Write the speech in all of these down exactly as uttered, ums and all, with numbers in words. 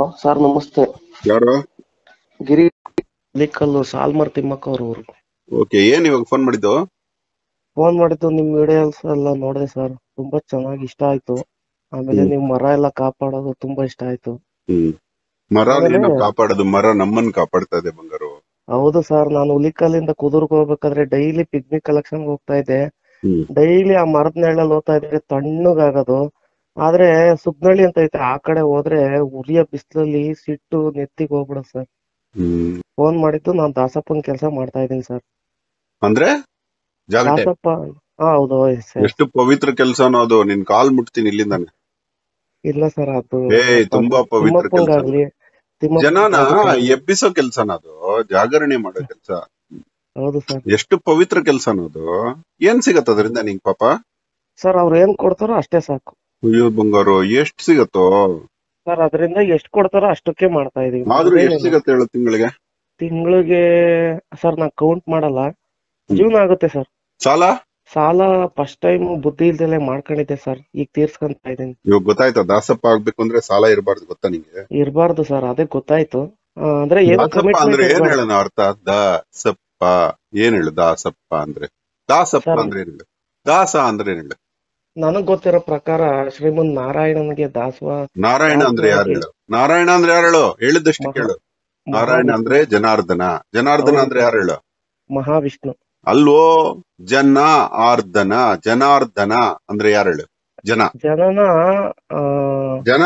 Sir ನಮಸ್ತೆ. ಯಾರು? ಗಿರಿ ಲಿಕ್ಕಲ್ಲು ಸಾಲ್ಮರ್ ತಿಮ್ಮಕ್ಕ ಅವ್ರ ಊರು. ಓಕೆ, ಏನ್ ಇವಾಗ ಫೋನ್ ಮಾಡಿದ್ದು? ಫೋನ್ ಮಾಡಿದ್ದು ನಿಮ್ ವಿಡಿಯೋಸ್ ಎಲ್ಲ ನೋಡಿದೆ ಸರ್, ತುಂಬಾ ಚೆನ್ನಾಗಿ ಇಷ್ಟ ಆಯ್ತು. ಆಮೇಲೆ ಹ್ಮ್ ನಿಮ್ ಮರ ಎಲ್ಲ ಕಾಪಾಡೋದು ತುಂಬಾ ಇಷ್ಟ ಆಯ್ತು. ಹ್ಮ್ ಮರ ಆಮೇಲೆ ಏನೋ ಕಾಪಾಡೋದು, ಮರ ನಮ್ಮನ್ ಕಾಪಾಡ್ತಾ ಇದೆ ಬಂಗಾರು. ಹೌದು ಸರ್, ನಾನು ಹುಲಿಕಲ್ಲಿಂದ ಕುದುರ್ಗ್ ಹೋಗ್ಬೇಕಾದ್ರೆ ಡೈಲಿ ಪಿಕ್ನಿಕ್ ಕಲೆಕ್ಷನ್ ಹೋಗ್ತಾ ಇದ್ದೆ. ಹ್ಮ್ ಡೈಲಿ ಆ ಮರದ ನೆರಳಲ್ಲಿ ಹೋಗ್ತಾ ಇದ್ರೆ ತಣ್ಣಗಾಗೋದು. ಆದ್ರೆ ಸುಗ್ನಳ್ಳಿ ಅಂತ ಐತೆ, ಆ ಕಡೆ ಹೋದ್ರೆ ಉರಿಯ ಬಿಸಿಲಲ್ಲಿ ಸಿಟ್ಟು ನೆತ್ತಿಗೆ ಹೋಗ್ಬಿಡೋದು ಸರ್. ಹ್ಮ್ ಫೋನ್ ಮಾಡಿದ್ದು ನಾನ್ ದಾಸಪ್ಪನ್ ಕೆಲಸ ಮಾಡ್ತಾ ಇದ್ದೀನಿ ಸರ್. ಅಂದ್ರೆ ಜಾಗಟೆ ದಾಸಪ್ಪ, ಹಾ ಹೌದು ಸರ್. ಎಷ್ಟು ಪವಿತ್ರ ಕೆಲ್ಸನೋ ಅದು. ನಿನ್ ಕಾಲ್ ಮುಟ್ತೀನಿ ಇಲ್ಲಿಂದಾನೆ. ಇಲ್ಲ ಸರ್, ಅದು ಏ ತುಂಬಾ ಪವಿತ್ರ ಕೆಲ್ಸ. ತಿಮ್ಮಪ್ಪಂಗಾಗ್ಲಿ ಜನನ ತಿಮ್ಮಪ್ಪಗಾಗ್ಲಿ. ಎಬ್ಬಿಸೋ ಕೆಲ್ಸನ ಅದು, ಜಾಗರಣೆ ಮಾಡೋ ಕೆಲ್ಸ. ಹೌದು ಸರ್. ಎಷ್ಟು ಪವಿತ್ರ ಕೆಲ್ಸನೋ ಅದು. ಏನ್ ಸಿಗತ್ತ ಅದರಿಂದ ನಿಂಗ್ ಪಾಪ? ಸರ್ ಅವ್ರು ಏನ್ ಕೊಡ್ತಾರೋ ಅಷ್ಟೇ ಸಾಕು. ಅಯ್ಯೋ ಬಂಗಾರು, ಎಷ್ಟ್ ಸಿಗತ್ತೋ? ಸರ್ ಅದರಿಂದ ಎಷ್ಟ್ ಕೊಡ್ತಾರೋ ಅಷ್ಟಕ್ಕೆ ಮಾಡ್ತಾ ಇದೀವಿ. ಆದ್ರೂ ಎಷ್ಟ್ ಸಿಗತ್ತೆ ಹೇಳು ತಿಂಗಳಿಗೆ? ತಿಂಗಳಿಗೆ ಸರ್ ನಾ ಕೌಂಟ್ ಮಾಡಲ್ಲ, ಹ್ಮ್. ಜೀವನ ಆಗುತ್ತೆ ಸರ್. ಸಾಲ ಸಾಲ ಫಸ್ಟ್ ಟೈಮ್ ಬುದ್ಧಿ ಇಲ್ದಲೆ ಮಾಡ್ಕೊಂಡಿದ್ದೆ ಸರ್, ಈಗ ತೀರ್ಸ್ಕೊಂತ ಇದೀನಿ. ಇವಾಗ ಗೊತ್ತಾಯ್ತಾ? ದಾಸಪ್ಪ ಆಗ್ಬೇಕು ಅಂದ್ರೆ ಸಾಲ ಇರಬಾರ್ದು, ಗೊತ್ತಾ ನಿಂಗೆ? ಇರ್ಬಾರ್ದು ಸರ್, ಅದೇ ಗೊತ್ತಾಯ್ತು. ಆ, ಅಂದ್ರೆ ಏನು ದಾಸಪ್ಪ ಕಮಿಟ್ಮೆಂಟ್ ಅಂದ್ರೆ ಏನ್ ಇರ್ಬಾರ್ದು. ಹೇಳೋಣ ಅರ್ಥ? ದಾಸಪ್ಪ ಏನ್ ಹೇಳು? ದಾಸಪ್ಪ ಅಂದ್ರೆ ದಾಸಪ್ಪ ಸರ್ ಅಂದ್ರೆ ಏನ್ ಹೇಳು? ದಾಸ ಅಂದ್ರೆ ಏನ್ ಹೇಳು? ನನಗ್ ಗೊತ್ತಿರೋ ಪ್ರಕಾರ ಶ್ರೀಮಂತ್ ನಾರಾಯಣನಿಗೆ ದಾಸವ ನಾರಾಯಣ ಅಂದ್ರೆ ಯಾರು ದಾಸನಾಗಿ ಹೇಳು? ನಾರಾಯಣ ಅಂದ್ರೆ ಯಾರು ಹೇಳು? ಹೇಳಿದಷ್ಟು ಮಹಾ ಕೇಳು. ನಾರಾಯಣ ಮಹಾವಿಷ್ಣು. ಅಂದ್ರೆ ಜನಾರ್ದನ. ಜನಾರ್ದನ ಹೌದು ಅಂದ್ರೆ ಸರ್, ಯಾರು ಹೇಳು? ಮಹಾವಿಷ್ಣು. ಅಲ್ವೋ? ಜನ ಆರ್ದನ. ಜನಾರ್ದನ ಅಂದ್ರೆ ಯಾರು ಹೇಳು? ಜನ. ಜನನ ಆ ಜನ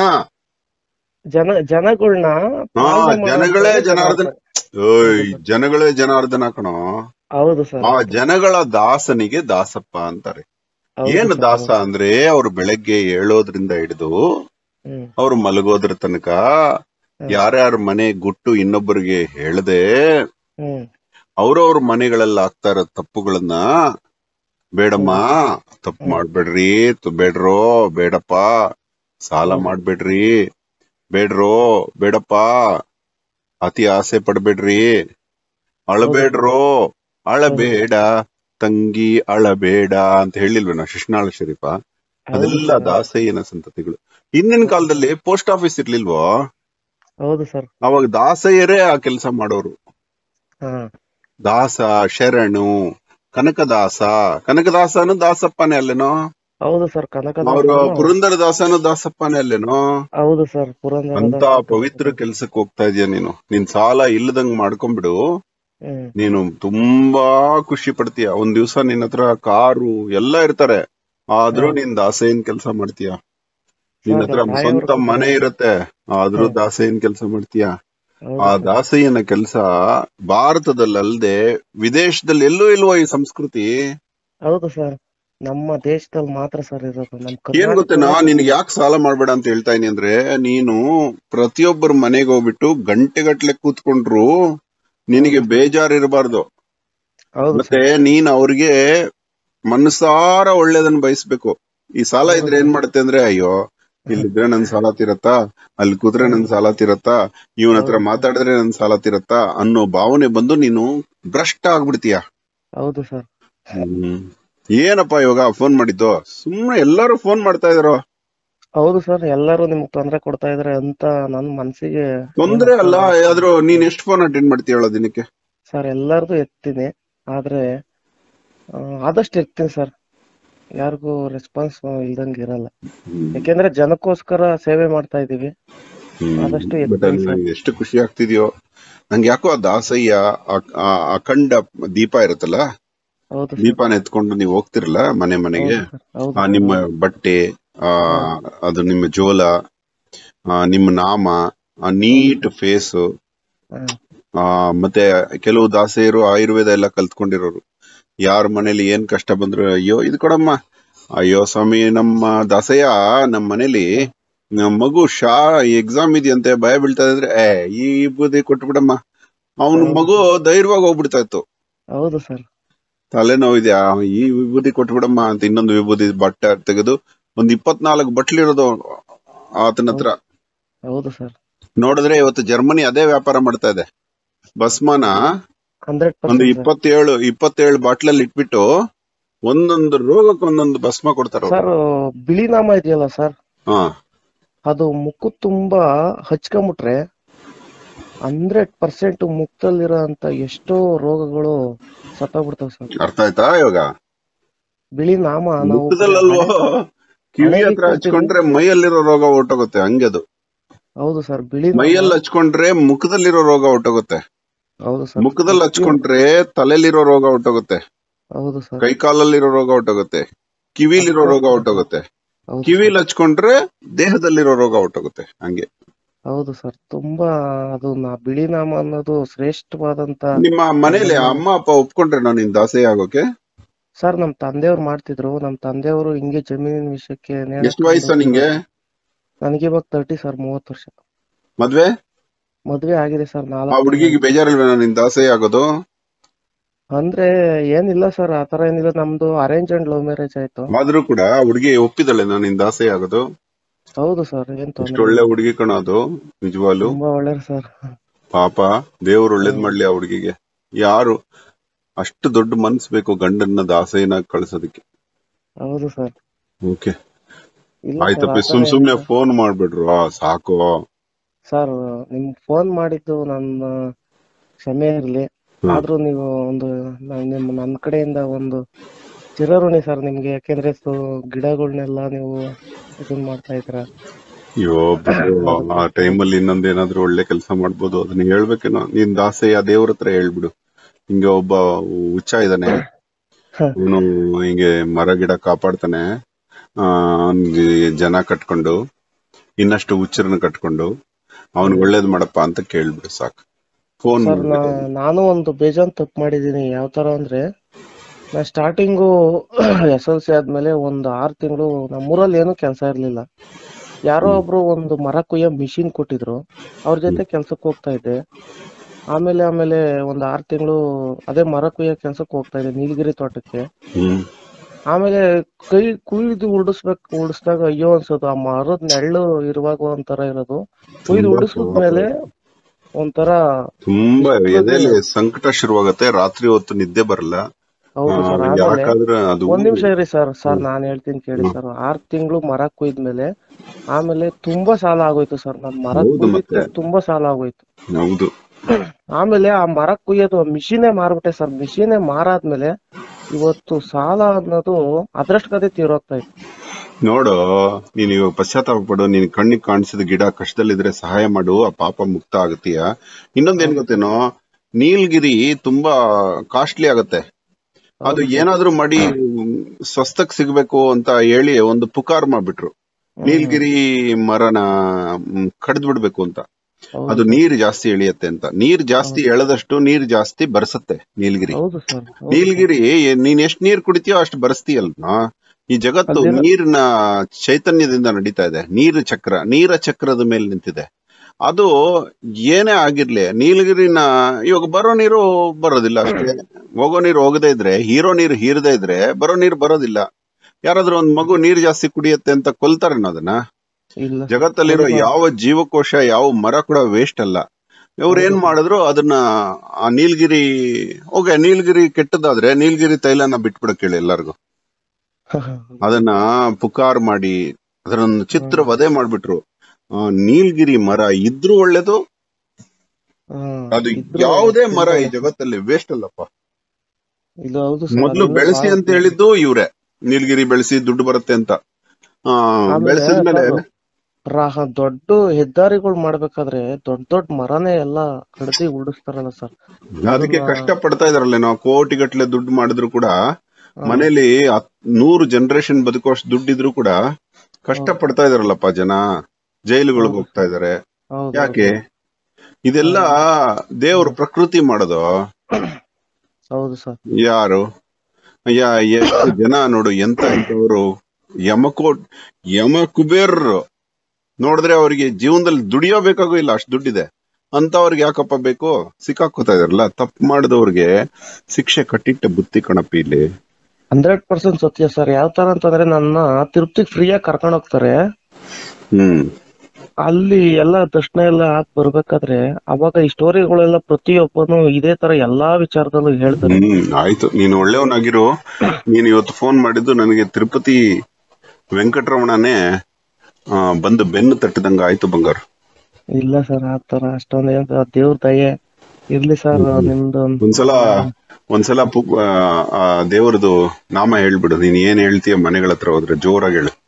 ಜನ ಜನಗಳನ್ನ ಹಾ ಪಾಲನೆ ಜನಗಳೇ ಮಾಡೋಂಥವ್ರೆ ಜನಾರ್ದನ. ಜನಾರ್ದನ. ಓಯ್, ಹೌದು ಸರ್. ಜನಗಳೇ ಜನಾರ್ದನ ಕಣೋ. ಹೌದು ಸರ್, ಆ ಹೌದು ಜನಗಳ ದಾಸನಿಗೆ ದಾಸಪ್ಪ ಅಂತಾರೆ. ಹೌದು ಏನು ಸರ್. ದಾಸ ಹೌದು. ಅಂದ್ರೆ ಅವ್ರು ಬೆಳಗ್ಗೆ ಏಳೋದ್ರಿಂದ ಹಿಡಿದು ಹ್ಮ್ ಅವ್ರು ಮಲಗೋದ್ರ ತನಕ ಹ್ಮ್ ಯಾರ್ಯಾರ ಮನೆ ಗುಟ್ಟು ಇನ್ನೊಬ್ಬರಿಗೆ ಹೇಳದೆ ಹ್ಮ್ ಅವ್ರವ್ರ ಮನೆಗಳಲ್ಲಿ ಆಗ್ತಾ ಇರೋ ತಪ್ಪುಗಳನ್ನ, ಬೇಡಮ್ಮ ಹ್ಮ್ ತಪ್ಪು ಹ್ಮ್ ಮಾಡ್ಬೇಡ್ರಿ, ತು- ಬೇಡ್ರೋ ಬೇಡಪ್ಪ, ಸಾಲ ಹೌದು ಮಾಡ್ಬೇಡ್ರಿ, ಬೇಡ್ರೋ ಬೇಡಪ್ಪ, ಅತಿ ಆಸೆ ಪಡ್ಬೇಡ್ರಿ, ಹೌದು ಸರ್. ಅಳಬೇಡ್ರೋ ಹ್ಮ್ ಅಳಬೇಡ ತಂಗಿ ಅಳಬೇಡ ಅಂತ ಹೇಳಿಲ್ವೇನೋ ಶಿಶ್ನಾಳ ಶರೀಫ? ಹೌದು ಅದೆಲ್ಲ ಸರ್. ಹೌದು. ದಾಸಯ್ಯನ ಸಂತತಿಗಳು. ಹಿಂದಿನ ಹೌದು ಸರ್. ಕಾಲದಲ್ಲಿ ಪೋಸ್ಟ್ ಆಫೀಸ್ ಇರ್ಲಿಲ್ವೋ? ಹೌದು ಸರ್. ಅವಾಗ ದಾಸಯ್ಯರೇ ಆ ಕೆಲಸ ಮಾಡೋರು. ಹಾ ದಾಸ, ಶರಣು, ಕನಕದಾಸ. ಕನಕದಾಸನು ದಾಸಪ್ಪನೇ ಅಲ್ಲೇನೋ? ಹೌದು ಸರ್, ಅವ್ರ ಕನಕದಾಸನು. ಪುರಂದರ ದಾಸನು ದಾಸಪ್ಪನೇ ಅಲ್ಲೇನೋ? ಹೌದು ಸರ್, ಅಂತ ಪುರಂದರದಾಸ ಪವಿತ್ರ ಕನಕದಾಸ. ಕೆಲ್ಸಕ್ಕೆ ಹೋಗ್ತಾ ಇದೀಯ ನೀನು. ನಿನ್ ಸಾಲ ಇಲ್ಲದಂಗ್ ಮಾಡ್ಕೊಂಡ್ಬಿಡು, ಹ್ಮ್ ನೀನು ತುಂಬಾ ಖುಷಿ ಪಡ್ತೀಯ. ಒಂದ್ ದಿವ್ಸ ನಿನ್ನ ಹತ್ರ ಕಾರು ಎಲ್ಲ ಇರ್ತಾರೆ, ಆದ್ರೂ ಹ್ಮ್ ನೀನ್ ದಾಸೇನ್ ಕೆಲ್ಸ ಮಾಡ್ತೀಯ. ನಿನ್ನ ಸರ್, ಹತ್ರ ನಮ್ ಸ್ವಂತ ತಾಯಿಯವ್ರಿಗೂ ಮನೆ ಬರೋದು. ಇರತ್ತೆ, ಆದ್ರೂ ಹ್ಮ್ ದಾಸೇನ್ ಕೆಲ್ಸ ಮಾಡ್ತೀಯ. ಆ ಹೌದು ಸರ್. ದಾಸಯ್ಯನ ಕೆಲ್ಸ ಭಾರತದಲ್ಲಿ ಅಲ್ದೆ ವಿದೇಶದಲ್ಲಿ ಎಲ್ಲೂ ಇಲ್ವೋ ಈ ಸಂಸ್ಕೃತಿ? ಹೌದು ಸರ್, ನಮ್ಮ ದೇಶದಲ್ಲಿ ಮಾತ್ರ ಸರ್ ಇರೋದು, ನಮ್ ಏನ್ ಗೊತ್ತೇನಾ, ಕರ್ನಾಟಕದಲ್ಲೇ ನಿನ್ಗೆ ಗೊತ್ತಿಲ್ಲ. ಯಾಕೆ ಸಾಲ ಮಾಡ್ಬೇಡ ಅಂತ ಹೇಳ್ತಾ ಇದೀನಿ ಅಂದ್ರೆ, ನೀನು ಪ್ರತಿಯೊಬ್ಬರ ಮನೆಗೆ ಹೋಗ್ಬಿಟ್ಟು ಗಂಟೆಗಟ್ಲೆ ಕೂತ್ಕೊಂಡ್ರು ನಿನಗೆ ಹೌದು ಸರ್. ಬೇಜಾರ್ ಇರಬಾರ್ದು. ಹೌದು ಮತ್ತೆ ಸರ್. ನೀನ್ ಅವ್ರಿಗೆ ಮನಸಾರ ಒಳ್ಳೇದನ್ನ ಬಯಸ್ಬೇಕು. ಈ ಸಾಲ ಹೌದು ಇದ್ರೆ ಏನ್ ಸರ್. ಮಾಡುತ್ತೆ ಅಂದ್ರೆ, ಅಯ್ಯೋ ಇಲ್ಲಿದ್ರೆ ನನ್ ಸಾಲ ತೀರತ್ತಾ, ಅಲ್ಲಿ ಕೂತ್ರೆ ನನ್ ಹ್ಮ್ ಸಾಲ ತೀರತ್ತಾ, ಇವನ್ ಹತ್ರ ಹೌದು ಸರ್. ಮಾತಾಡಿದ್ರೆ ನನ್ ಸಾಲ ತೀರತ್ತಾ ಅನ್ನೋ ಭಾವನೆ ಬಂದು ನೀನು ಭ್ರಷ್ಟ ಆಗ್ಬಿಡ್ತೀಯ. ಹೌದು ಸರ್. ಹ್ಮ್ ಏನಪ್ಪಾ ಇವಾಗ ಫೋನ್ ಮಾಡಿದ್ದು? ಸುಮ್ನೆ ಎಲ್ಲರೂ ಫೋನ್ ಮಾಡ್ತಾ ಇದಾರೋ. ಹೌದು ಸರ್, ಎಲ್ಲರೂ ನಿಮ್ಗೆ ತೊಂದರೆ ಕೊಡ್ತಾ ಇದಾರೆ ಅಂತ ನನ್ ಮನ್ಸಿಗೆ ಏನ್ ತೊಂದ್ರೆ ಅರ್ಥ ಅಲ್ಲ, ಮಾಡ್ತೀನಿ. ಆದ್ರೂ ನೀನ್ ಎಷ್ಟು ಫೋನ್ ಅಟೆಂಡ್ ಮಾಡ್ತೀಯ ಹೇಳೋ ದಿನಕ್ಕೆ? ಸರ್ ಎಲ್ಲಾರ್ದು ಎತ್ತೀನಿ, ಆದ್ರೆ ಆ, ಆದಷ್ಟು ಎತ್ತೀನಿ ಸರ್, ಯಾರಿಗೂ ರೆಸ್ಪಾನ್ಸ್ ಇಲ್ದಂಗೆ ಇರಲ್ಲ. ಹ್ಮ್ ಯಾಕೆಂದ್ರೆ ಜನಕ್ಕೋಸ್ಕರ ಸೇವೆ ಮಾಡ್ತಾ ಇದೀವಿ, ಹ್ಮ್ ಆದಷ್ಟು ಬಟ್ ಎತ್ತೀನಿ ಸರ್. ನಂಗೆ ಎಷ್ಟು ಖುಷಿ ಆಗ್ತಿದ್ಯೋ. ನಂಗೆ ಯಾಕೋ ಆ ದಾಸಯ್ಯ ಆ- ಆ ಅಖಂಡ ದೀಪ ಇರುತ್ತಲ್ಲ, ಹೌದು ಸರ್. ದೀಪನ ಎತ್ಕೊಂಡು ನೀವು ಹೋಗ್ತಿರಲ್ಲ ಮನೆ ಮನೆಗೆ, ಹೌದು ಸರ್. ಹೌದು ಆ ಸರ್. ನಿಮ್ಮ ಹೌದು. ಬಟ್ಟೆ, ಆ ಹೌದು. ಅದು ನಿಮ್ಮ ಜೋಲ, ಆ ನಿಮ್ಮ ನಾಮ, ಆ ಹೌದು ನೀಟ್ ಸರ್. ಫೇಸು, ಹ್ಮ್ ಆ ಮತ್ತೆ ಕೆಲವು ದಾಸೆಯರು ಆಯುರ್ವೇದ ಎಲ್ಲ ಕಲ್ತ್ಕೊಂಡಿರೋರು. ಯಾರ ಮನೇಲಿ ಏನ್ ಕಷ್ಟ ಬಂದ್ರು, ಅಯ್ಯೋ ಇದು ಕೊಡಮ್ಮ, ಅಯ್ಯೋ ಸ್ವಾಮಿ ನಮ್ಮ ದಾಸಯ್ಯ ನಮ್ ಮನೇಲಿ ಹ್ಮ್ ನಮ್ ಮಗು ಶಾ ಎಕ್ಸಾಮ್ ಇದೆಯಂತೆ ಭಯ ಬೀಳ್ತಾ ಇದ್ರೆ, ಏ ಈ ವಿಭೂತಿ ಕೊಟ್ಬಿಡಮ್ಮ, ಅವನ ಹೌದು ಮಗು ಸರ್. ಧೈರ್ಯವಾಗಿ ಹೋಗ್ಬಿಡ್ತಾ ಇತ್ತು. ಹೌದು ಸರ್. ತಲೆನೋವಿದ್ಯಾ, ಈ ವಿಭೂತಿ ಕೊಟ್ಬಿಡಮ್ಮ ಅಂತ ಇನ್ನೊಂದು ವಿಭೂತಿ ಬಟ್ಟೆ ತೆಗೆದು ಒಂದ್ ಇಪ್ಪತ್ನಾಲ್ಕು ಬಟ್ಲಿರೋದು ಆತನ ಹತ್ರ. ಹೌದು. ಹೌದು ಸರ್. ನೋಡಿದ್ರೆ ಇವತ್ತು ಜರ್ಮನಿ ಅದೇ ವ್ಯಾಪಾರ ಮಾಡ್ತಾ ಇದೆ. ಭಸ್ಮನ ಹಂಡ್ರೆಡ್ ಒಂದು ಪರ್ಸೆಂಟ್ ಸರ್. ಇಪ್ಪತ್ತೇಳು ಇಪ್ಪತ್ತೇಳು ಬಾಟ್ಲಲ್ಲಿ ಇಟ್ಬಿಟ್ಟು ಒಂದೊಂದು ರೋಗಕ್ಕೆ ಒಂದೊಂದು ಭಸ್ಮ ಕೊಡ್ತಾರ ಅವ್ರು. ಸರ್ ಬಿಳಿ ನಾಮ ಇದೆಯಲ್ಲ ಸರ್, ಹಾ ಅದು ಮುಖ ತುಂಬಾ ಹಚ್ಕೊಂಬಿಟ್ರೆ ಹಂಡ್ರೆಡ್ ಪರ್ಸೆಂಟ್ ಮುಖದಲ್ಲಿರೋ ಅಂತ ಎಷ್ಟೋ ರೋಗಗಳು ಸತ್ತೋಗ್ಬಿಡ್ತಾವ ಸರ್. ಅರ್ಥ ಆಯ್ತಾ ಇವಾಗ? ಬಿಳಿ ನಾಮ ನಾವು ಮುಖದಲ್ಲಲ್ವೋ, ಕಿವಿ ಹಣೆಗೆ ಹತ್ರ ಇಟ್ಕೊಳ್ತೀವಿ. ಹಚ್ಕೊಂಡ್ರೆ ಮೈಯಲ್ಲಿರೋ ರೋಗ ಹೊರ್ಟೋಗುತ್ತೆ, ಹಂಗೆ ಅದು. ಹೌದು ಸರ್, ಬಿಳಿ ನಾಮ. ಮೈಯಲ್ಲಿ ಹಚ್ಕೊಂಡ್ರೆ ಮುಖದಲ್ಲಿರೋ ರೋಗ ಹೊರ್ಟೋಗುತ್ತೆ. ಹೌದು ಸರ್. ಮುಖದಲ್ಲಿ ಹಚ್ಕೊಂಡ್ರೆ ತಲೆಲಿರೋ ರೋಗ ಹೊರ್ಟೋಗುತ್ತೆ, ಹೌದು ಸರ್. ಕೈ ಕಾಲಲ್ಲಿರೋ ರೋಗ ಹೊರ್ಟೋಗುತ್ತೆ, ಕಿವಿಲಿರೋ ರೋಗ ಹೊರ್ಟೋಗುತ್ತೆ. ಹೌದು ಕಿವಿಲಿ ಹಚ್ಕೊಂಡ್ರೆ ದೇಹದಲ್ಲಿರೋ ರೋಗ ಹೊರ್ಟೋಗುತ್ತೆ, ಹಂಗೆ. ಹೌದು ಸರ್, ತುಂಬಾ ಅದು ನಾ ಬಿಳಿ ನಾಮ ಅನ್ನೋದು ಶ್ರೇಷ್ಠವಾದಂತ. ನಿಮ್ಮ ಮನೇಲಿ ಅಮ್ಮ ಅಪ್ಪ ಒಪ್ಕೊಂಡ್ರೆ ನಾನು ನಿನ್ ದಾಸೆ ಆಗೋಕೆ? ಸರ್ ನಮ್ ತಂದೆಯವ್ರು ಮಾಡ್ತಿದ್ರು. ನಮ್ ತಂದೆಯವರು ಹಿಂಗೆ ಜಮೀನಿನ ವಿಷಯಕ್ಕೆ ನೇಣು ಎಷ್ಟು ವಯಸ್ಸ ನಿಂಗೆ? ನನಗೆ ಇವಾಗ ತರ್ಟಿ ಸರ್, ಮೂವತ್ತು ವರ್ಷ. ಮದ್ವೆ ಮದ್ವೆ ಆಗಿದೆ ಸರ್, ಆ ನಾಲ್ಕು. ಹುಡುಗಿಗೆ ಬೇಜಾರಿಲ್ವೇನೋ ನಿನ್ ದಾಸೆ ಆಗೋದು? ಅಂದ್ರೆ ಏನಿಲ್ಲ ಸರ್, ಆತರ ಏನಿಲ್ಲ. ನಮ್ದು ಅರೇಂಜ್ ಅಂಡ್ ಲವ್ ಮ್ಯಾರೇಜ್ ಆಯ್ತು. ಆದ್ರೂ ಕೂಡ ಹುಡುಗಿ ಒಪ್ಪಿದಳೆ ನಾನು ನಿನ್ ದಾಸೆ ಆಗೋದು? ಹೌದು ಸರ್, ಏನ್ ಎಷ್ಟು ತೊಂದ್ರೆ ಒಳ್ಳೆ ಇಲ್ಲ. ಹುಡುಗಿ ಕಣ ಅದು, ನಿಜವಾಗ್ಲು. ತುಂಬಾ ಒಳ್ಳೆಯದು ಸರ್. ಪಾಪ ದೇವ್ರು ಒಳ್ಳೇದ್ ಮಾಡ್ಲಿ ಆ ಹುಡುಗಿಗೆ. ಯಾರು ಅಷ್ಟು ದೊಡ್ಡ ಮನ್ಸ್ ಬೇಕು ಗಂಡನ್ನ ದಾಸೆಯನ್ನಾಗಿ ಕಳ್ಸೋದಕ್ಕೆ. ಹೌದು ಸರ್. ಓಕೆ, ಇಲ್ಲ ಸರ್, ಆಯ್ತಪ್ಪ. ಆತರ ಸುಮ್ ಸುಮ್ನೆ ಏನಿಲ್ಲ ಫೋನ್ ಮಾಡ್ಬಿಡ್ರು, ಸಾಕು. ಸರ್. ನಿಮ್ಗೆ ಫೋನ್ ಮಾಡಿದ್ದು ನನ್ನ ಕ್ಷಮೆ ಇರ್ಲಿ. ಹ್ಮ್. ಆದ್ರೂ ನೀವು ಒಂದು ನಾನ್ ನಿಮ್ ನನ್ನ ಕಡೆಯಿಂದ ಒಂದು ಚಿರಋಣಿ ಸರ್ ನಿಮ್ಗೆ. ಯಾಕೆಂದ್ರೆ ಸೊ ಗಿಡಗಳನ್ನೆಲ್ಲ ನೀವು ಇದನ್ ಮಾಡ್ತಾ ಇದ್ರ. ಅಯ್ಯೋ ಬಿಡು, ಆ ಟೈಮಲ್ಲಿ ಇನ್ನೊಂದೇನಾದ್ರೂ ಒಳ್ಳೆ ಕೆಲಸ ಮಾಡ್ಬೋದು, ಅದನ್ನ ಹೇಳ್ಬೇಕೇನೋ. ನಿನ್ ದಾಸೆಯ ದೇವ್ರ ಹತ್ರ ಹೇಳ್ಬಿಡು, ಹಿಂಗೆ ಒಬ್ಬ ಹುಚ್ಚ ಇದ್ದಾನೆ, ಅವನು ಹಿಂಗೆ ಮರ ಗಿಡ ಕಾಪಾಡ್ತಾನೆ, ಆ ಅವ್ನಿಗೆ ಜನ ಕಟ್ಕೊಂಡು ಇನ್ನಷ್ಟು ಹುಚ್ಚರನ್ನ ಕಟ್ಕೊಂಡು ಅವ್ನಿಗೆ ಒಳ್ಳೇದ್ ಮಾಡಪ್ಪ ಅಂತ ಕೇಳ್ಬಿಡು, ಸಾಕು. ಫೋನ್ ಸರ್ ನಾನು ಒಂದು ಬೇಜಾನ್ ತಪ್ಪು ಮಾಡಿದೀನಿ. ಯಾವ ತರ ಅಂದ್ರೆ, ನಾ ಸ್ಟಾರ್ಟಿಂಗು ಎಸ್ ಎಲ್ ಸಿ ಆದ್ಮೇಲೆ ಒಂದು ಆರು ತಿಂಗಳು ನಮ್ಮೂರಲ್ಲಿ ಏನು ಕೆಲಸ ಇರ್ಲಿಲ್ಲ. ಯಾರೋ ಒಬ್ರು ಒಂದು ಮರ ಕೊಯ್ಯೋ ಮಿಷಿನ್ ಕೊಟ್ಟಿದ್ರು, ಅವ್ರ ಜೊತೆ ಕೆಲ್ಸಕ್ಕೆ ಹೋಗ್ತಾ ಇದ್ದೆ. ಆಮೇಲೆ ಆಮೇಲೆ ಒಂದ್ ಆರು ತಿಂಗಳು ಅದೇ ಮರ ಕೊಯ್ಯೋ ಕೆಲ್ಸಕ್ಕೆ ಹೋಗ್ತಾ ಇದ್ದೆ ನೀಲಗಿರಿ ತೋಟಕ್ಕೆ. ಆಮೇಲೆ ಕೈ ಕುಯ್ದು ಉಡಿಸ್ಬೇಕು ಉಡಿಸ್ದಾಗ ಅಯ್ಯೋ ಅನ್ಸೋದು. ಆ ಮರದ ನೆರಳು ಇರುವಾಗ ಒಂಥರ ಇರೋದು, ಕುಯ್ದು ಉಡಿಸಿದ್ಮೇಲೆ ಒಂಥರ ತುಂಬಾ ಎದೆಲಿ ಸಂಕಟ ಶುರುವಾಗತ್ತೆ. ರಾತ್ರಿ ಹೊತ್ತು ನಿದ್ದೆ ಬರಲ್ಲ. ಹೌದು ಸರ್. ಆಮೇಲೆ ಯಾಕಾದ್ರೆ ಅದು ಒಂದ್ ನಿಮಿಷ ಇರಿ ಸರ್. ಸರ್ ನಾನ್ ಹೇಳ್ತೀನಿ ಕೇಳಿ ಸರ್. ಆರ್ ತಿಂಗಳು ಮರ ಕುಯ್ದ್ಮೇಲೆ ಆಮೇಲೆ ತುಂಬಾ ಸಾಲ ಆಗೋಯ್ತು ಸರ್. ನನ್ ಮರ ಕುಯ್ದಕ್ಕೆ ತುಂಬಾ ಸಾಲ ಆಗೋಯ್ತು. ಹೌದು. ಆಮೇಲೆ ಆ ಮರ ಕುಯ್ಯೋದು ಮಿಷಿನೇ ಮಾರ್ಬಿಟ್ಟೆ ಸರ್. ಮಿಷಿನೇ ಮಾರಾದ್ಮೇಲೆ ಇವತ್ತು ಸಾಲ ಅನ್ನೋದು ಅದ್ರಷ್ಟು ಕತೆ ತೀರೋಗ್ತಾ ಇತ್ತು. ನೋಡು, ನೀನ್ ಇವಾಗ ಪಶ್ಚಾತ್ತಾಪ ಪಡು. ನೀನ್ ಕಣ್ಣಿಗೆ ಕಾಣಿಸಿದ ಗಿಡ ಕಷ್ಟದಲ್ಲಿದ್ರೆ ಸಹಾಯ ಮಾಡು, ಆ ಪಾಪ ಮುಕ್ತ ಆಗತ್ತೀಯ. ಇನ್ನೊಂದೇನ್ ಗೊತ್ತೇನೋ, ನೀಲಗಿರಿ ತುಂಬಾ ಕಾಸ್ಟ್ಲಿ ಆಗತ್ತೆ. ಅದು ಏನಾದ್ರೂ ಮಾಡಿ ಸ್ವಸ್ಥಕ್ ಸಿಗ್ಬೇಕು ಅಂತ ಹೇಳಿ ಒಂದು ಪುಕಾರ್ ಮಾಡ್ಬಿಟ್ರು, ನೀಲಗಿರಿ ಮರನ ಕಡ್ದ್ ಬಿಡ್ಬೇಕು ಅಂತ. ಅದು ನೀರ್ ಜಾಸ್ತಿ ಎಳಿಯತ್ತೆ ಅಂತ. ನೀರ್ ಜಾಸ್ತಿ ಎಳೆದಷ್ಟು ನೀರ್ ಜಾಸ್ತಿ ಬರ್ಸತ್ತೆ ನೀಲಗಿರಿ. ನೀಲಗಿರಿ ನೀನ್ ಎಷ್ಟ್ ನೀರ್ ಕುಡಿತೀಯೋ ಅಷ್ಟು ಬರ್ಸ್ತೀಯಲ್ವಾ. ಈ ಜಗತ್ತು ನೀರಿನ ಚೈತನ್ಯದಿಂದ ನಡೀತಾ ಇದೆ. ನೀರು ಚಕ್ರ, ನೀರ ಚಕ್ರದ ಮೇಲೆ ನಿಂತಿದೆ. ಅದು ಏನೇ ಆಗಿರ್ಲಿ, ನೀಲಗಿರಿನ ಇವಾಗ ಬರೋ ನೀರು ಬರೋದಿಲ್ಲ ಅಷ್ಟೇ. ಹೋಗೋ ನೀರು ಹೋಗದೇ ಇದ್ರೆ, ಹೀರೋ ನೀರು ಹೀರದೇ ಇದ್ರೆ ಬರೋ ನೀರು ಬರೋದಿಲ್ಲ. ಯಾರಾದ್ರೂ ಒಂದ್ ಮಗು ನೀರ್ ಜಾಸ್ತಿ ಕುಡಿಯತ್ತೆ ಅಂತ ಕೊಲ್ತಾರೇನೋ ಅದನ್ನ? ಜಗತ್ತಲ್ಲಿರೋ ಯಾವ ಜೀವಕೋಶ, ಯಾವ ಮರ ಕೂಡ ವೇಸ್ಟ್ ಅಲ್ಲ. ಇವ್ರು ಏನ್ ಮಾಡಿದ್ರು ಅದನ್ನ, ಆ ನೀಲಗಿರಿ ಹೋಗ ನೀಲಗಿರಿ ಕೆಟ್ಟದಾದ್ರೆ ನೀಲಗಿರಿ ತೈಲನ ಬಿಟ್ಬಿಡಕ್ ಹೇಳಿ ಎಲ್ಲಾರ್ಗು. ಅದನ್ನ ಪುಕಾರ್ ಮಾಡಿ ಅದನ್ನ ಚಿತ್ರ ವಧೆ ಮಾಡ್ಬಿಟ್ರು. ಆ ನೀಲಗಿರಿ ಮರ ಇದ್ರೂ ಒಳ್ಳೇದು, ಅದು ಯಾವುದೇ ಮರ ಈ ಜಗತ್ತಲ್ಲಿ ವೇಸ್ಟ್ ಅಲ್ಲಪ್ಪ. ಮೊದ್ಲು ಬೆಳೆಸಿ ಅಂತ ಹೇಳಿದ್ದು ಇವ್ರೆ, ನೀಲಗಿರಿ ಬೆಳೆಸಿ ದುಡ್ಡು ಬರುತ್ತೆ ಅಂತ. ಆ ಬೆಳೆಸಿದ್ಮೇಲೆ ದೊಡ್ಡ ಹೆದ್ದಾರಿಗಳು ಮಾಡ್ಬೇಕಾದ್ರೆ ದೊಡ್ಡ ದೊಡ್ಡ ಮರನೇ ಎಲ್ಲಾ ಕಡ್ದಿ ಉಳಿಸ್ತಾರಲ್ಲ ಸರ್. ಅದಕ್ಕೆ ಕಷ್ಟ ಪಡ್ತಾ ಇದಾರಲ್ಲ. ನಾವು ಕೋಟಿ ಗಟ್ಲೆ ದುಡ್ಡು ಮಾಡಿದ್ರು ಕೂಡ, ಮನೇಲಿ ನೂರು ಜನರೇಷನ್ ಬದುಕೋಷ್ಟು ದುಡ್ಡಿದ್ರು ಕೂಡ ಕಷ್ಟ ಪಡ್ತಾ ಇದಾರಲ್ಲಪ್ಪ ಜನ. ಜೈಲುಗಳಿಗೆ ಹೋಗ್ತಾ ಇದಾರೆ. ಯಾಕೆ? ಇದೆಲ್ಲ ದೇವ್ರ ಪ್ರಕೃತಿ ಮಾಡೋದು. ಹೌದು ಸರ್. ಯಾರು ಯಾ ಎಷ್ಟು ಜನ ನೋಡು, ಎಂತ ಎಂತವ್ರು ಯಮಕೋಟ್ ಯಮ ಕುಬೇರರು ನೋಡಿದ್ರೆ ಅವ್ರಿಗೆ ಜೀವನದಲ್ಲಿ ದುಡಿಯೋ ಬೇಕಾಗೂ ಇಲ್ಲ, ಅಷ್ಟು ದುಡ್ಡಿದೆ ಅಂತ. ಅವ್ರಿಗೆ ಯಾಕಪ್ಪ ಬೇಕು? ಸಿಕ್ಕಾಕೋತಾ ಇದಾರಲ್ಲ. ತಪ್ಪು ಮಾಡಿದವ್ರಿಗೆ ಶಿಕ್ಷೆ ಕಟ್ಟಿಟ್ಟ ಬುತ್ತಿ ಕಣಪ್ಪಿ ಇಲ್ಲಿ. ಹಂಡ್ರೆಡ್ ಪರ್ಸೆಂಟ್ ಸತ್ಯ ಸರ್. ಯಾವ ತರ ಅಂತಂದ್ರೆ, ನನ್ನ ತಿರುಪ್ತಿಗೆ ಫ್ರೀಯಾಗಿ ಕರ್ಕೊಂಡ್ ಹೋಗ್ತಾರೆ. ಹ್ಮ್ ಅಲ್ಲಿ ಎಲ್ಲಾ ದರ್ಶನ ಎಲ್ಲ ಹಾಕಿ ಬರ್ಬೇಕಾದ್ರೆ ಅವಾಗ ಈ ಸ್ಟೋರಿಗಳೆಲ್ಲ ಪ್ರತಿಯೊಬ್ಬನು ಇದೇ ತರ ಎಲ್ಲಾ ವಿಚಾರದಲ್ಲೂ ಹೇಳ್ತಾರೆ. ಹ್ಮ್ ಆಯ್ತು, ನೀನು ಒಳ್ಳೆಯವನಾಗಿರು. ನೀನ್ ಇವತ್ತು ಫೋನ್ ಮಾಡಿದ್ದು ನನಗೆ ತಿರುಪತಿ ವೆಂಕಟರಮಣನೇ ಆ, ಬಂದು ಬೆನ್ನು ತಟ್ಟಿದಂಗ ಆಯ್ತು ಬಂಗಾರ. ಇಲ್ಲ ಸರ್ ಆತರ ಅಷ್ಟೊಂದ್ ಏನ್ ದೇವ್ರ ದಯೆ ಇರ್ಲಿ ಸರ್ ನಿಮ್ದು. ಒಂದ್ಸಲ ಒಂದ್ಸಲ ಪು- ಆ, ಆ ದೇವ್ರದು ನಾಮ ಹೇಳ್ಬಿಡು. ನೀನ್ ಏನ್ ಹೇಳ್ತೀಯ ಮನೆಗಳ ಹತ್ರ ಹೋದ್ರೆ ಜೋರಾಗಿ ಹೇಳು.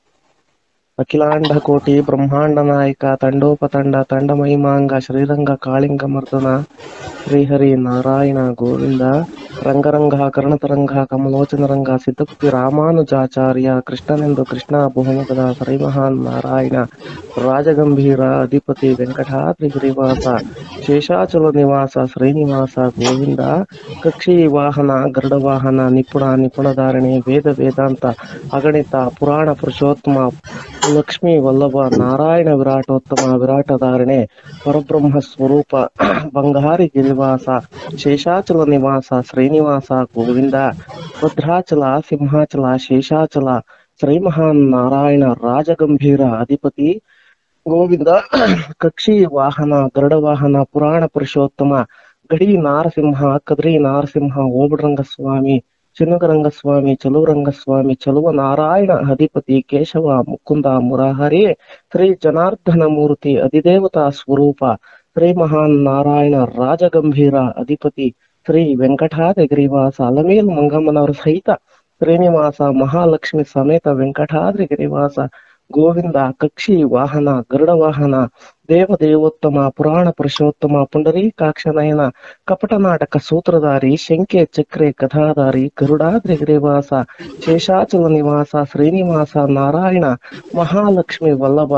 ಅಖಿಲಾಂಡ ಕೋಟಿ ಬ್ರಹ್ಮಾಂಡ ನಾಯಕ ತಂಡೋಪತಂಡ ತಂಡ ಮಹಿಮಾಂಗ ಶ್ರೀರಂಗ ಕಾಳಿಂಗ ಮರ್ದನ ಶ್ರೀಹರಿ ನಾರಾಯಣ ಗೋವಿಂದ ರಂಗರಂಗ ಕರ್ಣತರಂಗ ಕಮಲೋಚನ ರಂಗ ಸಿದ್ಧಪತಿ ರಾಮಾನುಜಾಚಾರ್ಯ ಕೃಷ್ಣನೆಂದು ಕೃಷ್ಣ ಬಹುಮುಖದ ಶ್ರೀಮಹಾನ್ ನಾರಾಯಣ ರಾಜಗಂಭೀರ ಅಧಿಪತಿ ವೆಂಕಟಾದ್ರಿ ಗಿರಿವಾಸ ಶೇಷಾಚಲ ನಿವಾಸ ಶ್ರೀನಿವಾಸ ಗೋವಿಂದ ಕಕ್ಷಿ ವಾಹನ ಗರುಡ ವಾಹನ ನಿಪುಣ ನಿಪುಣಧಾರಣೆ ವೇದ ವೇದಾಂತ ಅಗಣಿತ ಪುರಾಣ ಪುರುಷೋತ್ತಮ ಲಕ್ಷ್ಮೀ ವಲ್ಲಭ ನಾರಾಯಣ ವಿರಾಟೋತ್ತಮ ವಿರಾಟಧಾರಣೆ ಪರಬ್ರಹ್ಮ ಸ್ವರೂಪ ಬಂಗಾರಿ ಗಿರಿವಾಸ ಶೇಷಾಚಲ ನಿವಾಸ ಶ್ರೀನಿವಾಸ ಗೋವಿಂದ ಭದ್ರಾಚಲ ಸಿಂಹಾಚಲ ಶೇಷಾಚಲ ಶ್ರೀಮಹಾನ್ ನಾರಾಯಣ ರಾಜಗಂಭೀರ ಅಧಿಪತಿ ಗೋವಿಂದ ಕಕ್ಷಿ ವಾಹನ ಗರುಡ ವಾಹನ ಪುರಾಣ ಪುರುಷೋತ್ತಮ ಗಡಿ ನಾರಸಿಂಹ ಕದ್ರಿ ನಾರಸಿಂಹ ಓಬಳರಂಗಸ್ವಾಮಿ ಚಿನ್ನಗರಂಗಸ್ವಾಮಿ ಚಲುವರಂಗಸ್ವಾಮಿ ಚಲುವ ನಾರಾಯಣ ಅಧಿಪತಿ ಕೇಶವ ಮುಕುಂದ ಮುರಾಹರಿ ಶ್ರೀ ಜನಾರ್ದನ ಮೂರ್ತಿ ಅಧಿದೇವತಾ ಸ್ವರೂಪ ಶ್ರೀ ಮಹಾನ್ ನಾರಾಯಣ ರಾಜಗಂಭೀರ ಅಧಿಪತಿ ಶ್ರೀ ವೆಂಕಟಾದ್ರಿ ಗಿರಿವಾಸ ಅಲಮೇಲು ಮಂಗಮ್ಮನವರ ಸಹಿತ ಶ್ರೀನಿವಾಸ ಮಹಾಲಕ್ಷ್ಮಿ ಸಮೇತ ವೆಂಕಟಾದ್ರಿ ಗಿರಿವಾಸ ಗೋವಿಂದ ಕಕ್ಷಿ ವಾಹನ ಗರುಡ ವಾಹನ ದೇವ ದೇವೋತ್ತಮ ಪುರಾಣ ಪುರುಷೋತ್ತಮ ಪುಂಡರೀಕಾಕ್ಷ ನಯನ ಕಪಟ ನಾಟಕ ಸೂತ್ರಧಾರಿ ಶಂಕೆ ಚಕ್ರೆ ಕಥಾಧಾರಿ ಗರುಡಾದ್ರಿ ಗಿರಿವಾಸ ಶೇಷಾಚಲ ನಿವಾಸ ಶ್ರೀನಿವಾಸ ನಾರಾಯಣ ಮಹಾಲಕ್ಷ್ಮಿ ವಲ್ಲಭ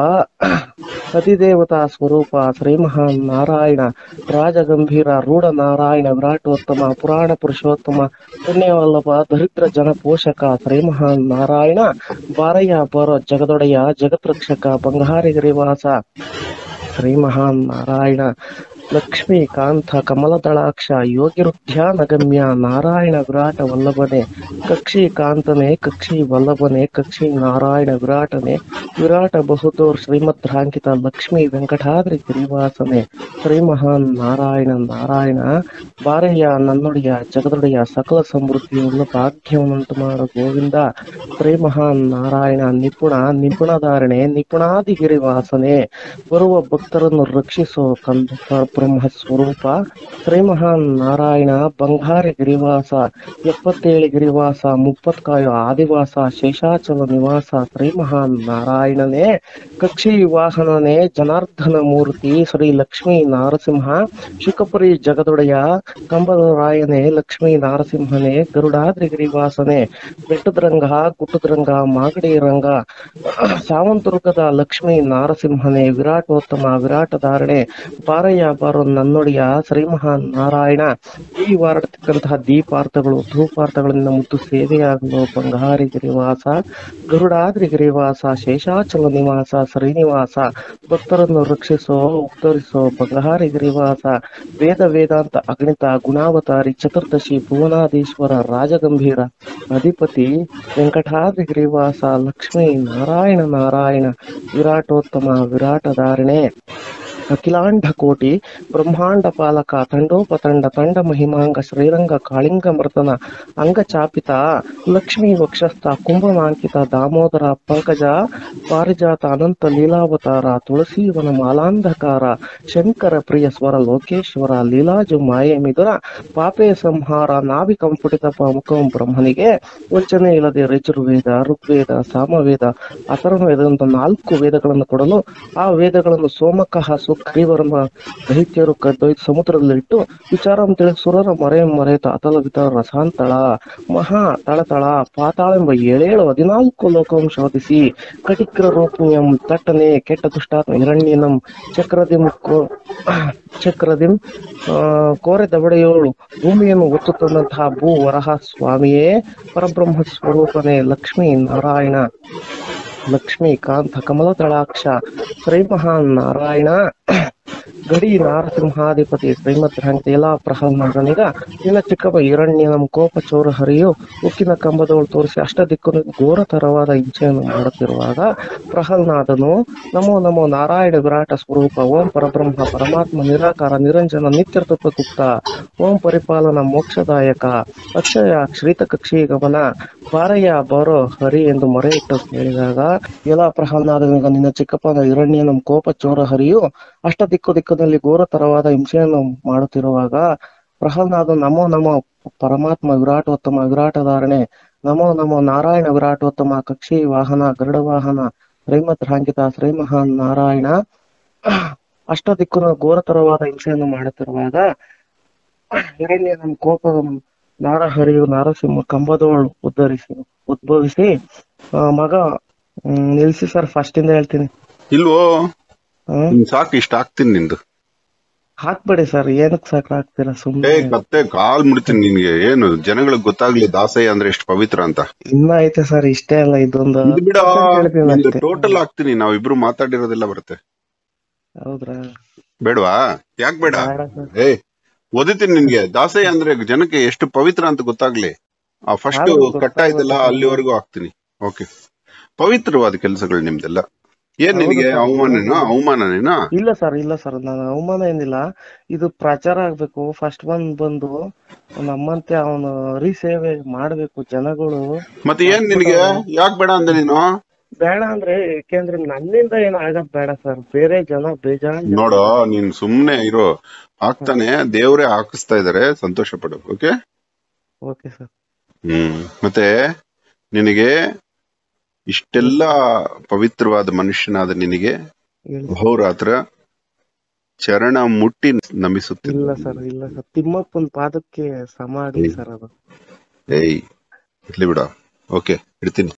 ಅಧಿದೇವತಾ ಸ್ವರೂಪ ಶ್ರೀ ಮಹಾನ್ ನಾರಾಯಣ ರಾಜಗಂಭೀರ ರೂಢ ನಾರಾಯಣ ವಿರಾಟೋತ್ತಮ ಪುರಾಣ ಪುರುಷೋತ್ತಮ ಪುಣ್ಯವಲ್ಲಭ ದರಿದ್ರ ಜನ ಪೋಷಕ ಶ್ರೀ ಮಹಾನ್ ನಾರಾಯಣ ಬಾರಯ್ಯ ಬರೋ ಜಗದೊಡೆಯ ಜಗತ್ರಕ್ಷಕ ಬಂಗಾರಿ ಗಿರಿವಾಸ ಶ್ರೀ ಮಹಾನ್ ನಾರಾಯಣ ಲಕ್ಷ್ಮೀಕಾಂತ ಕಮಲದಳಾಕ್ಷ ಯೋಗಿರುಧ್ಯಾನ ಗಮ್ಯ ನಾರಾಯಣ ವಿರಾಟ ವಲ್ಲಭನೆ ಕಕ್ಷಿ ಕಾಂತನೆ ಕಕ್ಷಿ ವಲ್ಲಭನೆ ಕಕ್ಷಿ ನಾರಾಯಣ ವಿರಾಟನೆ ವಿರಾಟ ಬಹುದೂರ್ ಶ್ರೀಮದ್ರಾಂಕಿತ ಲಕ್ಷ್ಮೀ ವೆಂಕಟಾದ್ರಿ ಗಿರಿವಾಸನೆ ಶ್ರೀ ಮಹಾನ್ ನಾರಾಯಣ ನಾರಾಯಣ ಬಾರಯ್ಯ ನನ್ನೊಡೆಯ ಜಗದೊಡೆಯ ಸಕಲ ಸಮೃದ್ಧಿಯುಳ್ಳ ಭಾಗ್ಯವನ್ನುಂಟು ಮಾಡ ಗೋವಿಂದ ಶ್ರೀ ಮಹಾನ್ ನಾರಾಯಣ ನಿಪುಣ ನಿಪುಣಧಾರಣೆ ನಿಪುಣಾದಿ ಗಿರಿವಾಸನೆ ಬರುವ ಭಕ್ತರನ್ನು ರಕ್ಷಿಸೋ ಕಂದ ಬ್ರಹ್ಮ ಸ್ವರೂಪ ಶ್ರೀ ಮಹಾನ್ ನಾರಾಯಣ ಬಂಗಾರಿ ಗಿರಿವಾಸ ಎಪ್ಪತ್ತೇಳು ಗಿರಿವಾಸ ಮುಪ್ಪತ್ಕಾಯು ಆದಿವಾಸ ಶೇಷಾಚಲ ನಿವಾಸ ಶ್ರೀ ಮಹಾನ್ ನಾರಾಯಣನೇ ಕಕ್ಷಿ ವಾಹನನೇ ಜನಾರ್ದನ ಮೂರ್ತಿ ಶ್ರೀ ಲಕ್ಷ್ಮೀ ನಾರಸಿಂಹ ಶುಕಪುರಿ ಜಗದೊಡೆಯ ಕಂಬದರಾಯನೇ ಲಕ್ಷ್ಮೀ ನಾರಸಿಂಹನೇ ಗರುಡಾದ್ರಿ ಗಿರಿವಾಸನೆ ಬೆಟ್ಟದರಂಗ ಗುಟ್ಟದರಂಗ ಮಾಗಡಿ ರಂಗ ಸಾವಂತುರ್ಗದ ಲಕ್ಷ್ಮೀ ನಾರಸಿಂಹನೇ ವಿರಾಟೋತ್ತಮ ವಿರಾಟಧಾರಣೆ ಬಾರಯ್ಯ ಬಾರೋ ನನ್ನೊಡೆಯ ಶ್ರೀ ಮಹಾನ್ ನಾರಾಯಣ ಈ ವಾರತಕ್ಕಂತಹ ದೀಪಾರ್ಥಗಳು ಧೂಪಾರ್ಥಗಳಿಂದ ಮುದ್ದು ಸೇವೆಯಾಗಲು ಬಂಗಾರಿ ಗಿರಿವಾಸ ಗರುಡಾದ್ರಿ ಗಿರಿವಾಸ ಶೇಷಾಚಲ ನಿವಾಸ ಶ್ರೀನಿವಾಸ ಭಕ್ತರನ್ನು ರಕ್ಷಿಸೋ ಉತ್ತರಿಸೋ ಬಂಗಾರಿ ಗಿರಿವಾಸ ವೇದ ವೇದಾಂತ ಅಗಣಿತ ಗುಣಾವತಾರಿ ಚತುರ್ದಶಿ ಭುವನಾಧೀಶ್ವರ ರಾಜಗಂಭೀರ ಅಧಿಪತಿ ವೆಂಕಟಾದ್ರಿ ಗಿರಿವಾಸ ಲಕ್ಷ್ಮೀ ನಾರಾಯಣ ನಾರಾಯಣ ವಿರಾಟೋತ್ತಮ ವಿರಾಟಧಾರಣೆ ಅಖಿಲಾಂಡ ಕೋಟಿ ಬ್ರಹ್ಮಾಂಡ ಪಾಲಕ ತಂಡೋಪತಂಡ ತಂಡ ಮಹಿಮಾಂಗ ಶ್ರೀರಂಗ ಕಾಳಿಂಗ ಮರ್ದನ ಅಂಗಚಾಪಿತ ಲಕ್ಷ್ಮೀ ವಕ್ಷಸ್ಥ ಕುಂಭಮಾಂಕಿತ ದಾಮೋದರ ಪಂಕಜ ಪಾರಿಜಾತ ಅನಂತ ಲೀಲಾವತಾರ ತುಳಸೀವನ ಮಾಲಾಂಧಕಾರ ಶಂಕರ ಪ್ರಿಯ ಸ್ವರ ಲೋಕೇಶ್ವರ ಲೀಲಾಜು ಮಾಯೆ ಮಿದುರ ಪಾಪೆ ಸಂಹಾರ ನಾಭಿ ಕಂಪುಟಿತ ಮುಖಂ ಬ್ರಹ್ಮನಿಗೆ ವಂಚನೆ ಇಲ್ಲದೆ ಋಜುರ್ವೇದ ಋಗ್ವೇದ ಸಾಮವೇದ ಅಥರ್ವವೇದ ನಾಲ್ಕು ವೇದಗಳನ್ನು ಕೊಡಲು ಆ ವೇದಗಳನ್ನು ಸೋಮಕಃ ಸುಗ್ರೀವರನ್ನ ದೈತ್ಯರು ಕದ್ದೊಯ್ದು ಸಮುದ್ರದಲ್ಲಿಟ್ಟು ವಿಚಾರ ತಿಳಿಸಿ ಸುರರ ಮರೆ ಮರೆತ ಅತಲ ವಿತರ ರಸಾಂತಳ ಮಹಾ ತಳತಳ ಪಾತಾಳ ಎಂಬ ಏಳೇಳು ಹದಿನಾಲ್ಕು ಲೋಕಂ ಶೋಧಿಸಿ ಕಟಿಕ್ರ ರೂಪಂ ತಟ್ಟನೆ ಕೆಟ್ಟ ದುಷ್ಟಾತ್ಮ ಹಿರಣ್ಯನಂ ಚಕ್ರದಿಂ ಚಕ್ರದಿಂ ಕೋರೆ ದವಡೆಯೋಳು ಭೂಮಿಯನ್ನು ಒತ್ತು ತಂದಂತಹ ಭೂ ವರಹ ಸ್ವಾಮಿಯೇ ಪರಬ್ರಹ್ಮ ಸ್ವರೂಪನೇ ಲಕ್ಷ್ಮೀ ನಾರಾಯಣ ಲಕ್ಷ್ಮೀಕಾಂತ ಕಮಲದಳಾಕ್ಷ ಶ್ರೀ ಮಹಾನ್ ನಾರಾಯಣ ಗಡಿ ನಾರಸಿಂಹಾಧಿಪತಿ ಶ್ರೀಮದ್ ಎಲ್ಲ ಪ್ರಹ್ಲಾದನಿಗ ನಿನ್ನ ಚಿಕ್ಕಪ್ಪ ಹಿರಣ್ಯನ ಕೋಪ ಚೋರ ಹರಿಯು ಉಕ್ಕಿನ ಕಂಬದವಳು ತೋರಿಸಿ ಅಷ್ಟ ದಿಕ್ಕು ಘೋರತರವಾದ ಹಿಂಸೆಯನ್ನು ಮಾಡುತ್ತಿರುವಾಗ ಪ್ರಹ್ಲಾದನು ನಮೋ ನಮೋ ನಾರಾಯಣ ವಿರಾಟ ಸ್ವರೂಪ ಓಂ ಪರಬ್ರಹ್ಮ ಪರಮಾತ್ಮ ನಿರಾಕಾರ ನಿರಂಜನ ನಿತ್ಯತತ್ವ ಗುಪ್ತ ಓಂ ಪರಿಪಾಲನ ಮೋಕ್ಷದಾಯಕ ಅಕ್ಷಯ ಶ್ರೀತ ಕಕ್ಷಿ ಗಮನ ಬಾರಯ್ಯ ಬರೋ ಹರಿ ಎಂದು ಮೊರೆ ಇಟ್ಟು ಹೇಳಿದಾಗ ಎಲ್ಲ ಪ್ರಹ್ಲಾದನಿಗ ನಿನ್ನ ಚಿಕ್ಕಪ್ಪನ ಹಿರಣ್ಯನ ಕೋಪ ಚೋರ ಹರಿಯು ಅಷ್ಟ ದಿಕ್ಕು ದಿಕ್ಕದಲ್ಲಿ ಘೋರತರವಾದ ಹಿಂಸೆಯನ್ನು ಮಾಡುತ್ತಿರುವಾಗ ಪ್ರಹ್ಲಾದ ನಮೋ ನಮೋ ಪರಮಾತ್ಮ ವಿರಾಟೋತ್ತಮ ವಿರಾಟಧಾರಣೆ ನಮೋ ನಮೋ ನಾರಾಯಣ ವಿರಾಟೋತ್ತಮ ಕಕ್ಷಿ ವಾಹನ ಗರುಡ ವಾಹನ ಶ್ರೀಮತ್ ರಾಂಕಿತ ಶ್ರೀಮಹಾನ್ ನಾರಾಯಣ ಅಷ್ಟ ದಿಕ್ಕು ಘೋರತರವಾದ ಹಿಂಸೆಯನ್ನು ಮಾಡುತ್ತಿರುವಾಗ ಹಿರಣ್ಯನ ಕೋಪ ನಾರಹರಿಯು ನಾರಸಿಂಹ ಕಂಬದವಳು ಉದ್ಧರಿಸಿ ಉದ್ಭವಿಸಿ ಆ, ಮಗ ಹ್ಮ್, ನಿಲ್ಸಿ ಸರ್ ಫಸ್ಟ್ ಇಂದ ಹೇಳ್ತೀನಿ. ಇಲ್ವೋ ಹ್ಮ್ ನಿನ್ ಸಾಕು ಇಷ್ಟ ಆಗ್ತೀನಿ ನಿಂದು. ಹಾಕ್ಬೇಡಿ ಸರ್, ಏನಕ್ ಸಾಕ್ರ ಹಾಕ್ತೀರಾ ಏ ಸುಮ್ನೆ. ಕತ್ತೆ ಕಾಲ್ ಮುಡ್ತೀನಿ ನಿನ್ಗೆ. ಏನು ಜನಗಳಿಗೆ ಗೊತ್ತಾಗ್ಲಿ ದಾಸಯ್ಯ ಅಂದ್ರೆ ಎಷ್ಟು ಪವಿತ್ರ ಅಂತ. ಇನ್ನ ಐತೆ ಸರ್, ಇಷ್ಟೇ ಅಲ್ಲ, ಇದೊಂದು ಇದು ಬಿಡ, ಹೇಳ್ತೀನಿ ನಿಂದು ಅಷ್ಟೇ. ಟೋಟಲ್ ಹಾಕ್ತೀನಿ. ನಾವಿಬ್ರು ಮಾತಾಡಿರೋದೆಲ್ಲ ಬರುತ್ತೆ. ಹೌದ್ರಾ? ಬೇಡವಾ? ಯಾಕೆ ಬೇಡ? ಬೇಡ ಸರ್. ಏ ಓದಿತೀನಿ ನಿನ್ಗೆ. ದಾಸಯ್ಯ ಅಂದ್ರೆ ಜನಕ್ಕೆ ಎಷ್ಟು ಪವಿತ್ರ ಅಂತ ಗೊತ್ತಾಗ್ಲಿ. ಆ ಫಸ್ಟ್ ಆದ್ರೂ ಕಟ್ಟ ಇದೆಲ್ಲ ಗೊತ್ತಾಗುತ್ತೆ. ಅಲ್ಲಿವರೆಗೂ ಹಾಕ್ತೀನಿ. ಓಕೆ, ಪವಿತ್ರವಾದ ಕೆಲಸಗಳು ನಿಮ್ದೆಲ್ಲ. ಏನ್ ಹೌದು ನಿನಗೆ ಸರ್. ಅವಮಾನನೇನಾ? ಅವಮಾನನೇನಾ? ಇಲ್ಲ ಸರ್, ಇಲ್ಲ ಸರ್, ನಾನು ಅವಮಾನ ಏನಿಲ್ಲ. ಇದು ಪ್ರಚಾರ ಆಗ್ಬೇಕು. ಫಸ್ಟ್ ಬಂದ್ ಬಂದು ನಮ್ಮಂತೆ ಅವನು ಹರಿಸೇವೆ ಮಾಡ್ಬೇಕು ಜನಗಳು. ಮತ್ತೆ ಏನ್ ನಿನಗೆ ಯಾಕೆ ಬೇಡ ಅಂದೆ ನೀನು? ಬೇಡ ಅಂದ್ರೆ ಯಾಕೆಂದ್ರೆ ನನ್ನಿಂದ ಏನ್ ಆಗದ್ ಬೇಡ ಸರ್, ಬೇರೆ ಜನ ಬೇಜಾನ್ ಜನ- ನೋಡೋ, ನೀನ್ ಸುಮ್ನೆ ಇರೋ. ಹಾಕ್ತಾನೆ, ದೇವ್ರೇ ಹಾಕಿಸ್ತಾ ಇದಾರೆ, ಸಂತೋಷ ಪಡು. ಓಕೆ. Okay sir. ಹ್ಮ್ ಮತ್ತೆ ನಿನಗೆ ಇಷ್ಟೆಲ್ಲ ಪವಿತ್ರವಾದ ಮನುಷ್ಯನಾದ ನಿನಗೆ ಹೇಳಿ. ಅಹೋರಾತ್ರ ಚರಣ ಮುಟ್ಟಿ ನಮಿಸುತ್ತಿಲ್ಲ. ಇಲ್ಲ ಸರ್, ಇಲ್ಲ ಸರ್, ತಿಮ್ಮಪ್ಪನ ಪಾದಕ್ಕೆ ಸಮ ಆಗ್ಲಿ ಸರ್ ಅದು. ಏಯ್ ಇರ್ಲಿ ಬಿಡ. ಓಕೆ, ಇಡ್ತೀನಿ.